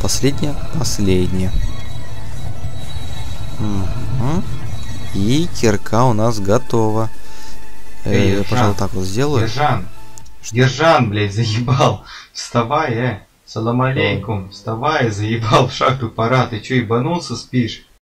Последняя. Угу. И кирка у нас готова. Я, пожалуй, так вот сделаю. Ержан, блядь, заебал. Вставай, Салам алейкум. Вставай, заебал, в шахту пора. Ты чё, ебанулся, спишь?